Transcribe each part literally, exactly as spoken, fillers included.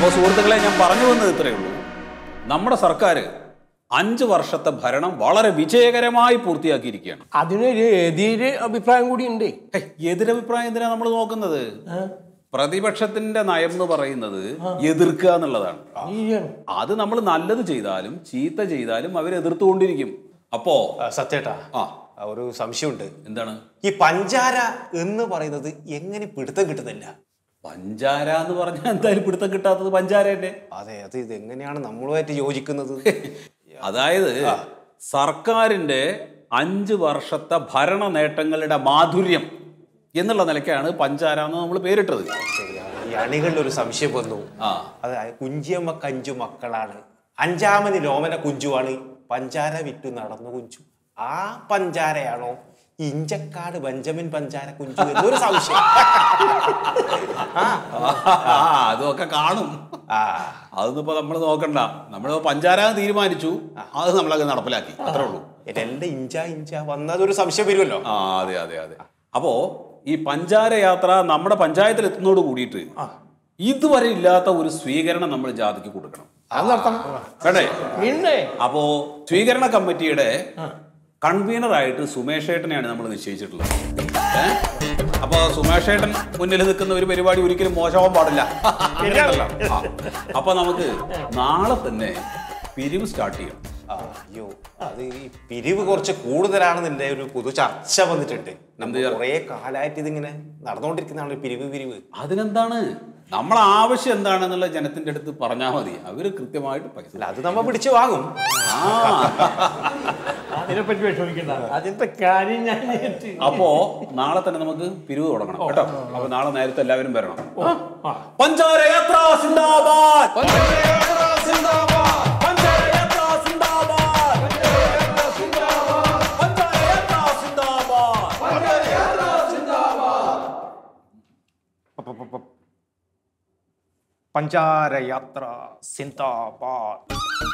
അപ്പോൾ സുഹൃത്തുക്കളെ, ഞാൻ പറഞ്ഞു വന്നത് ഇത്രയേ ഉള്ളൂ. നമ്മുടെ സർക്കാർ അഞ്ച് വർഷത്തെ ഭരണം വളരെ വിജയകരമായി പൂർത്തിയാക്കിയിരിക്കുകയാണ്. അതിനൊരു എതിര് അഭിപ്രായം കൂടി ഉണ്ട്. എതിരഭിപ്രായം എന്തിനാ നമ്മൾ നോക്കുന്നത്? പ്രതിപക്ഷത്തിന്റെ നയം എന്ന് പറയുന്നത് എതിർക്കുക എന്നുള്ളതാണ്. അത് നമ്മൾ നല്ലത് ചെയ്താലും ചീത്ത ചെയ്താലും അവർ എതിർത്തുകൊണ്ടിരിക്കും. അപ്പോ സത്യേട്ടാ, ആ ഒരു സംശയമുണ്ട്. എന്താണ്? ഈ പഞ്ചാര എന്ന് പറയുന്നത് എങ്ങനെ പിടുത്തം കിട്ടുന്നില്ല? പഞ്ചാര എന്ന് പറഞ്ഞാൽ എന്തായാലും പിടുത്തം കിട്ടാത്തത് പഞ്ചാര തന്നെ. അതെ, അത് ഇത് എങ്ങനെയാണ് നമ്മളുമായിട്ട് യോജിക്കുന്നത്? അതായത് സർക്കാരിന്റെ അഞ്ച് വർഷത്തെ ഭരണ നേട്ടങ്ങളുടെ മാധുര്യം എന്നുള്ള നിലയ്ക്കാണ് പഞ്ചാര എന്ന് നമ്മൾ പേരിട്ടത്. ഈ അണികളിൽ ഒരു സംശയം വന്നു. അതായത് കുഞ്ചിയമ്മ കഞ്ചു മക്കളാണ്, അഞ്ചാമന് ലോമന കുഞ്ചുവാണ്, പഞ്ചാര വിറ്റു നടന്നു കുഞ്ചു. ആ പഞ്ചാരയാണോ ഇഞ്ചക്കാട് ബെഞ്ചമിൻ പഞ്ചാര കുഞ്ചു എന്നൊരു സംശയം. അതൊക്കെ കാണും. അതൊന്നും ഇപ്പൊ നമ്മൾ നോക്കണ്ട. നമ്മൾ പഞ്ചാര തീരുമാനിച്ചു, അത് നമ്മളൊക്കെ നടപ്പിലാക്കി, അത്രേ ഉള്ളൂ. എന്റെ ഇഞ്ച ഇഞ്ച വന്നതൊരു സംശയം വരുമല്ലോ. ആ അതെ അതെ അതെ. അപ്പോ ഈ പഞ്ചാര യാത്ര നമ്മുടെ പഞ്ചായത്തിൽ എത്തുന്നതോട് കൂടിയിട്ട് ഇതുവരെ ഇല്ലാത്ത ഒരു സ്വീകരണം നമ്മൾ ജാതിക്ക് കൊടുക്കണം. വേണ്ടേ? അപ്പോ സ്വീകരണ കമ്മിറ്റിയുടെ കൺവീനറായിട്ട് സുമേഷ് ഏട്ടനെയാണ് നമ്മൾ നിശ്ചയിച്ചിട്ടുള്ളത്. ഏഹ് അപ്പൊ സുമേഷ് ഏട്ടൻ മുന്നിൽ നിൽക്കുന്ന ഒരു പരിപാടി ഒരിക്കലും മോശമാവാൻ പാടില്ല. അപ്പൊ നമുക്ക് നാളെ തന്നെ പിരിവ് സ്റ്റാർട്ട് ചെയ്യണം. അയ്യോ, അത് ഈ പിരിവ് കുറച്ച് കൂടുതലാണെന്ന് എൻ്റെ ഒരു പൊതു ചർച്ച വന്നിട്ടുണ്ട്. നമ്മൾ കുറെ കാലമായിട്ട് ഇതിങ്ങനെ നടന്നുകൊണ്ടിരിക്കുന്നതാണ് പിരിവ് പിരിവ്. അതിനെന്താണ്? നമ്മളെ ആവശ്യം എന്താണെന്നുള്ള ജനത്തിന്റെ അടുത്ത് പറഞ്ഞാൽ മതി, അവര് കൃത്യമായിട്ട് പൈസ അത് നമ്മൾ പിടിച്ചു വാങ്ങും. അതിനെപ്പറ്റി വിഷമിക്കണ്ട, അതിന്റെ കാര്യം ഞാൻ. അപ്പോ നാളെ തന്നെ നമുക്ക് പിരിവ് തുടങ്ങണം കേട്ടോ. അപ്പൊ നാളെ നേരത്തെ എല്ലാവരും വരണം. പഞ്ചാര യാത്ര സിന്ദാബാദ്, പഞ്ചാര യാത്ര സിന്ദാബാദ്, പഞ്ചാര യാത്ര സിന്ദാബാദ്, പഞ്ചാര യാത്ര സിന്ദാബാദ്, പഞ്ചാര യാത്ര സിന്ദാബാദ്, പഞ്ചാര യാത്ര സിന്ദാബാദ്. പഞ്ചാര യാത്ര സിന്ദാബാദ്.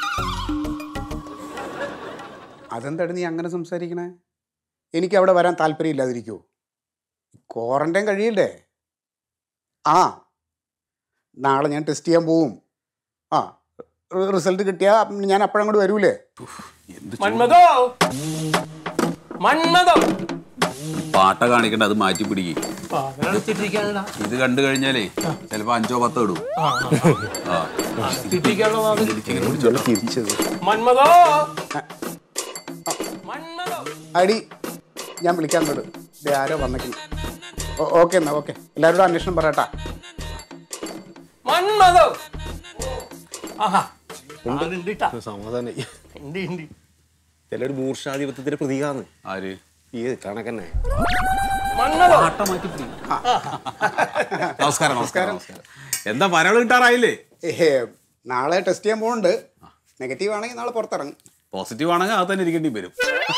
അതെന്താണ് നീ അങ്ങനെ സംസാരിക്കണേ? എനിക്ക് അവിടെ വരാൻ താല്പര്യം ഇല്ലാതിരിക്കുമോ? ക്വാറന്റൈൻ കഴിയില്ലേ? ആ നാളെ ഞാൻ ടെസ്റ്റ് ചെയ്യാൻ പോവും. ആ റിസൾട്ട് കിട്ടിയാൽ ഞാൻ അപ്പോഴങ്ങോട്ട് വരൂലേ? മന്മഥോ, മന്മഥോ, പാട്ട കാണിക്കണ്ട, അത് മാറ്റി പിടിക്കും. ഇത് കണ്ടു കഴിഞ്ഞാലേ ചിലപ്പോ അഞ്ചോ പത്തോ ഇടും. അടി ഞാൻ വിളിക്കാൻ തൊട്ട് ആരോ വന്നിട്ടുണ്ട്. ഓക്കെ എന്നാ ഓക്കെ, എല്ലാവരോടും അന്വേഷണം പറയട്ടാ. സമാധാനം. ചിലൊരു മൂർഷാധിപത്യത്തിന്റെ പ്രതീകാന്ന്. ആര്? ഈ കണക്കന്നെ. നമസ്കാരം നമസ്കാരം. എന്താ മരള് കിട്ടാറായില്ലേ? നാളെ ടെസ്റ്റ് ചെയ്യാൻ പോകുന്നുണ്ട്. നെഗറ്റീവ് ആണെങ്കിൽ നാളെ പുറത്തിറങ്ങും. പോസിറ്റീവ് ആണെങ്കിൽ അത് തന്നെ ഇരിക്കേണ്ടി വരും.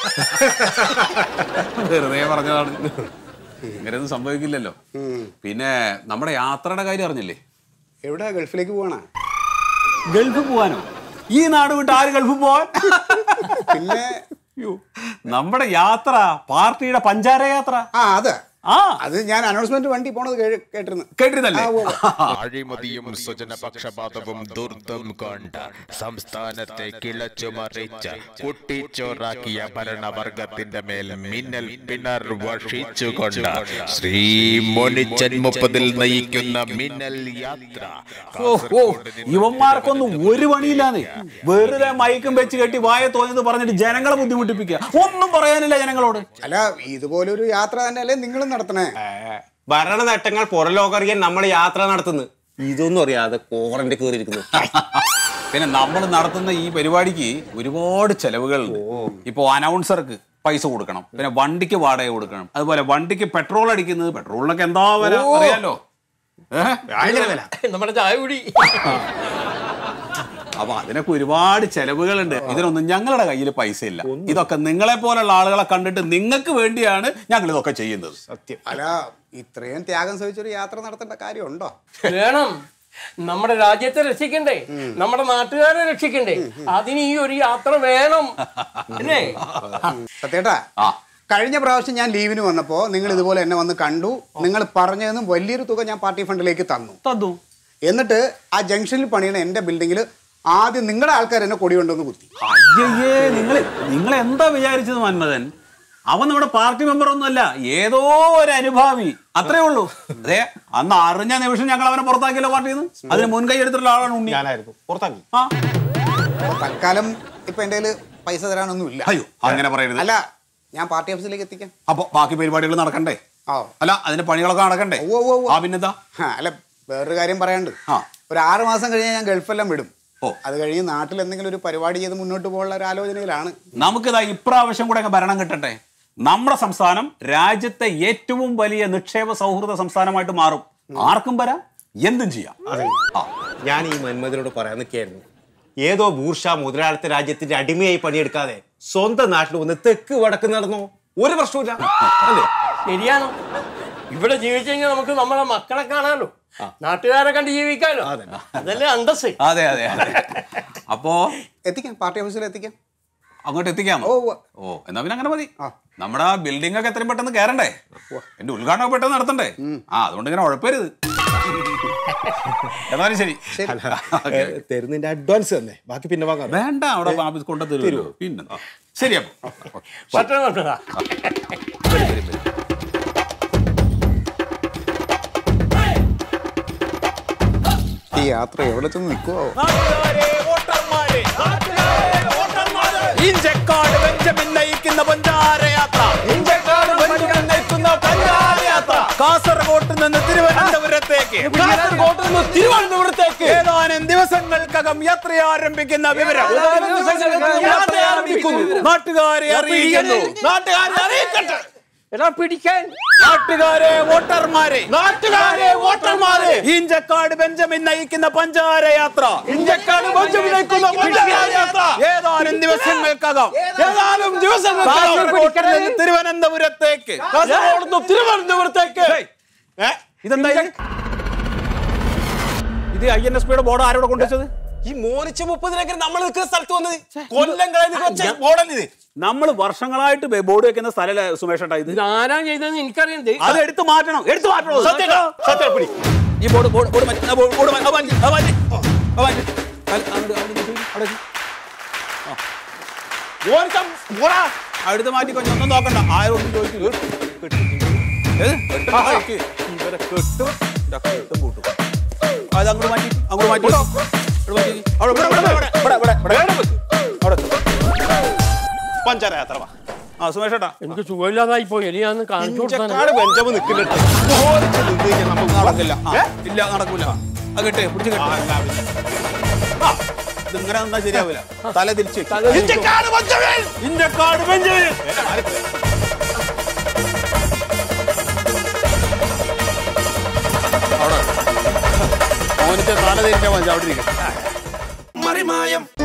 വെറുതെ പറഞ്ഞതാണ്, ഇങ്ങനെയൊന്നും സംഭവിക്കില്ലല്ലോ. പിന്നെ നമ്മുടെ യാത്രയുടെ കാര്യം അറിഞ്ഞില്ലേ? എവിടെ? ഗൾഫിലേക്ക് പോവാണോ? ഗൾഫ് പോവാനോ? ഈ നാട് വിട്ട് ആര് ഗൾഫ് പോവാൻ? പിന്നെ നമ്മുടെ യാത്ര പാർട്ടിയുടെ പഞ്ചാര യാത്ര. ആ അതെ, ആ അത് ഞാൻ അനൗൺസ്മെന്റ് വണ്ടി പോണത് കേട്ടിരുന്നു കേട്ടിരുന്നല്ലേ? അഴിമതിയും സ്വജനപക്ഷപാതവും ദുർദ്ധം കൊണ്ട് സംസ്ഥാനത്തെ കിളച്ചുമറിച്ച കുട്ടിച്ചോറാക്കിയ ഭരണവർഗത്തിന്റെ മേൽ മിന്നൽ പിണർ വർഷിച്ചുകൊണ്ട് ശ്രീ മോനിച്ചൻ മുപ്പതിൽ നയിക്കുന്ന മിന്നൽ യാത്ര. ഇവന്മാർക്കൊന്നും ഒരു പണിയില്ലാന്നേ. വെറുതെ മയക്കും വെച്ച് കെട്ടി വായ തോന്നിയത് പറഞ്ഞിട്ട് ജനങ്ങളെ ബുദ്ധിമുട്ടിപ്പിക്കുക. ഒന്നും പറയാനില്ല ജനങ്ങളോട്. അല്ല, ഇതുപോലൊരു യാത്ര തന്നെയല്ലേ നിങ്ങളും നടത്തണേ? ഭരണ നേട്ടങ്ങൾ പുറലോകറിയാൻ നമ്മൾ യാത്ര നടത്തുന്നു. ഇതൊന്നും അറിയാതെ കോറന്റെ കയറിയിരിക്കുന്നു. പിന്നെ നമ്മൾ നടത്തുന്ന ഈ പരിപാടിക്ക് ഒരുപാട് ചെലവുകളുണ്ട്. ഇപ്പൊ അനൗൺസർക്ക് പൈസ കൊടുക്കണം, പിന്നെ വണ്ടിക്ക് വാടക കൊടുക്കണം, അതുപോലെ വണ്ടിക്ക് പെട്രോൾ അടിക്കുന്നത്, പെട്രോളിനൊക്കെ എന്താ വില അറിയാലോ. നമ്മുടെ ചായ കുടി. അപ്പൊ അതിനൊക്കെ ഒരുപാട് ചെലവുകളുണ്ട്. ഇതിനൊന്നും ഞങ്ങളുടെ കയ്യിൽ പൈസ ഇല്ല. ഇതൊക്കെ നിങ്ങളെ പോലുള്ള ആളുകളെ കണ്ടിട്ട് നിങ്ങൾക്ക് വേണ്ടിയാണ് ഞങ്ങൾ ഇതൊക്കെ ചെയ്യുന്നത്. സത്യം. അല്ല, ഇത്രയും ത്യാഗം സഹിച്ചൊരു യാത്ര നടത്തേണ്ട കാര്യമുണ്ടോ? വേണം. നമ്മുടെ രാജ്യത്തെ രക്ഷിക്കണ്ടേ, നമ്മുടെ നാട്ടുകാരെ രക്ഷിക്കണ്ടേ, അതിന് ഈ ഒരു യാത്ര വേണം അല്ലേ? സത്യേട്ടാ, കഴിഞ്ഞ പ്രാവശ്യം ഞാൻ ലീവിന് വന്നപ്പോ നിങ്ങൾ ഇതുപോലെ എന്നെ വന്ന് കണ്ടു. നിങ്ങൾ പറഞ്ഞതിനും വലിയൊരു തുക ഞാൻ പാർട്ടി ഫണ്ടിലേക്ക് തന്നു തന്നു എന്നിട്ട് ആ ജംഗ്ഷനിൽ പണിയണ എൻ്റെ ബിൽഡിങ്ങിൽ ആദ്യം നിങ്ങളുടെ ആൾക്കാർ എന്നെ കൊടി കൊണ്ടുവന്ന് കുത്തി. അയ്യേ നിങ്ങൾ നിങ്ങൾ എന്താ വിചാരിച്ചത് മന്മഥൻ? അവൻ നമ്മുടെ പാർട്ടി മെമ്പർ ഒന്നുമല്ല, ഏതോ ഒരു അനുഭാവി, അത്രേ ഉള്ളൂ. അതെ, അന്ന് അറിഞ്ഞ നിമിഷം ഞങ്ങൾ അവനെ പുറത്താക്കിയല്ലോ പാർട്ടിയിൽ നിന്ന്. അതിന് മുൻകൈ എടുത്തിട്ടുള്ള ആളാണ് ഉണ്ണി. ഞാനായിരുന്നു പുറത്താക്കി. ആ തൽക്കാലം ഇപ്പൊ എൻ്റെ കയ്യിൽ പൈസ തരാനൊന്നും ഇല്ല. അയ്യോ അങ്ങനെ പറയരുത്. അല്ല, ഞാൻ പാർട്ടി ഓഫീസിലേക്ക് എത്തിക്കാം. അപ്പൊ ബാക്കി പരിപാടികൾ നടക്കണ്ടേ? ആ അല്ല, അതിന്റെ പണികളൊക്കെ നടക്കണ്ടേ? ഓ ഓ ആ പിന്നെന്താ? അല്ല, വേറൊരു കാര്യം പറയാണ്ട്. ആ ഒരു ആറ് മാസം കഴിഞ്ഞാൽ ഞാൻ ഗൾഫെല്ലാം വിടും. ഓ അത് കഴിഞ്ഞ് നാട്ടിൽ എന്തെങ്കിലും ഒരു പരിപാടി ചെയ്ത് മുന്നോട്ട് പോകാനുള്ള ഒരു ആലോചനയിലാണ്. നമുക്കിതാ ഇപ്രാവശ്യം കൂടെ ഭരണം കിട്ടട്ടെ. നമ്മുടെ സംസ്ഥാനം രാജ്യത്തെ ഏറ്റവും വലിയ നിക്ഷേപ സൗഹൃദ സംസ്ഥാനമായിട്ട് മാറും. ആർക്കും വരാം, എന്തും ചെയ്യാം. ഞാൻ ഈ മന്മഥനോട് പറയാൻ നിൽക്കുകയായിരുന്നു, ഏതോ ബൂർഷ മുതലാളിത്ത രാജ്യത്തിന്റെ അടിമയായി പണിയെടുക്കാതെ സ്വന്തം നാട്ടിൽ വന്ന് തെക്ക് വടക്ക് നടന്നോ, ഒരു പ്രശ്നമില്ല അല്ലേ? ശരിയാണ്. ഇവിടെ ജീവിച്ചു കഴിഞ്ഞാൽ നമുക്ക് നമ്മളെ മക്കളെ കാണാലോ, നാട്ടുകാരെ കണ്ട് ജീവിക്കാലോ. അതല്ലേ അന്തസ്. അതെ അതെ അതെ. അപ്പോ എത്തിക്കാം, പാർട്ടി ഓഫീസിൽ എത്തിക്കാം. അങ്ങോട്ട് എത്തിക്കാമോ? ഓ എന്നാ പിന്നെ അങ്ങനെ മതി. നമ്മുടെ ആ ബിൽഡിംഗ് ഒക്കെ എത്രയും പെട്ടെന്ന് കയറണ്ടേ? എന്റെ ഉദ്ഘാടനം പെട്ടെന്ന് നടത്തണ്ടേ? ആ അതുകൊണ്ട് ഇങ്ങനെ ഉഴപ്പരുത്. എന്നാലും ശരി, തരുന്നതിന്റെ അഡ്വാൻസ് തന്നെ, ബാക്കി പിന്നെ വാങ്ങാം. വേണ്ട, അവിടെ വാപ്പസ് കൊണ്ടു തരുമല്ലോ. പിന്നെ ശരി, അപ്പൊ ഈ യാത്ര എവിടെ ചെന്ന് നിൽക്കുവോ? ഇഞ്ചക്കാട് ബെഞ്ചമിൻ നയിക്കുന്ന പഞ്ചാരയാത്ര, ഇഞ്ചക്കാട് ബെഞ്ചമിൻ നയിക്കുന്ന പഞ്ചാരയാത്ര കാസർഗോഡ് നിന്ന് തിരുവനന്തപുരത്തേക്ക്, കാസർഗോഡ് നിന്ന് തിരുവനന്തപുരത്തേക്ക് ഏതാനും ദിവസങ്ങൾക്കകം യാത്ര ആരംഭിക്കുന്ന വിവരം നാട്ടുകാരെ അറിയിക്കുന്നു. നാട്ടുകാരെ അറിയിക്കട്ടെ. എടാ പിടിക്കാൻ നാട്ടുകാരെ വോട്ടർമാരെ, നാട്ടുകാരെ വോട്ടർമാരെ, ഇഞ്ചക്കാട് ബെഞ്ചമിൻ നയിക്കുന്ന പഞ്ചാരയാത്ര, ഇഞ്ചക്കാട് ബെഞ്ചമിൻ നയിക്കുന്ന പഞ്ചാരയാത്ര ഏതാനും ദിവസങ്ങൾക്കകം, ഏതാനും ദിവസങ്ങൾക്കകം തിരുവനന്തപുരത്തേക്ക്, കാസർഗോഡ് തിരുവനന്തപുരത്തേക്ക്. ഇതെന്താ ഇത്? ഐ എൻ എസ് പിയുടെ ബോർഡ് ആരോടെ കൊണ്ടുവച്ചത്? ഈ മോനിച്ച മുപ്പതിനൊക്കെ നമ്മൾ നിൽക്കുന്ന സ്ഥലത്ത് വന്നത് കൊല്ലം കഴിഞ്ഞ ബോർഡല്ലേ? നമ്മൾ വർഷങ്ങളായിട്ട് ബോർഡ് വെക്കുന്ന സ്ഥലല്ലേ സുമേഷ്? ഇത് ആരാ ചെയ്തതെന്ന് എനിക്കറിയണ്ടേ. അത് എടുത്തു മാറ്റണം, എടുത്തു മാറ്റണം. സത്യം പിടി. ഈ ബോർഡ് ബോർഡ് ബോർഡ് മാറ്റി, ബോർഡ് ബോർഡ് മാറ്റി, മാറ്റി, മാറ്റി. അടുത്ത് മാറ്റി കൊഞ്ചം ഒന്നും നോക്കണ്ട, ആരും ഒന്നും ചോദിക്കില്ല. ഇവരെ കെട്ടും കെട്ടും കൂട്ടും. അത് അങ്ങോട്ട് മാറ്റി, അങ്ങോട്ട് മാറ്റി. പഞ്ചാരയാത്ര. ആ സുമേഷ് ഏട്ടാ, എനിക്ക് സുഖമില്ലാതായി പോയി. എലിയാന്ന് കാണിച്ചു കൊടുത്താൽ ബെഞ്ചമിൻ നിൽക്കുന്നുണ്ട്. നമുക്ക് നടക്കില്ല. ഇല്ല, നടക്കൂല. അത് കെട്ടേ, പിടിച്ച് കെട്ടേ. ഇതിങ്ങനെ നിന്നാ ശരിയാവില്ല. തല തിരിച്ച് ഇഞ്ചക്കാട് ബെഞ്ചമിൻ, ഇഞ്ചക്കാട് ബെഞ്ചമിൻ. അവിടെ ഓനിച്ച് തല തിരിച്ചാൽ മതി. അവിടെ ഇരിക്കട്ടെ. മറിമായം